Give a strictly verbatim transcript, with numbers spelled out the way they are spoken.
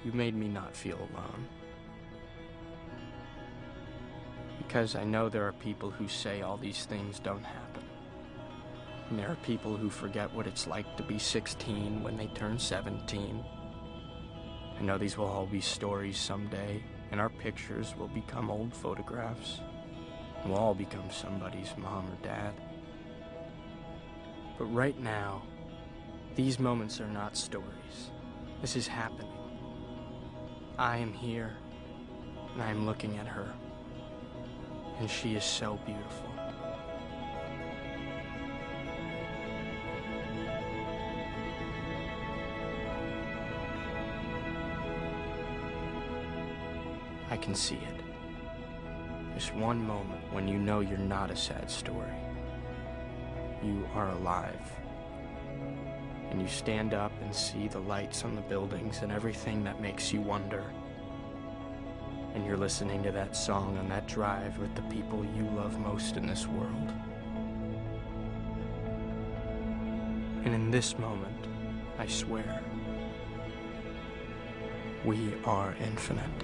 You made me not feel alone. Because I know there are people who say all these things don't happen. And there are people who forget what it's like to be sixteen when they turn seventeen. I know these will all be stories someday, and our pictures will become old photographs. And we'll all become somebody's mom or dad. But right now, these moments are not stories. This is happening. I am here, and I am looking at her. And she is so beautiful. I can see it. This one moment when you know you're not a sad story. You are alive. And you stand up and see the lights on the buildings and everything that makes you wonder. And you're listening to that song on that drive with the people you love most in this world. And in this moment, I swear, we are infinite.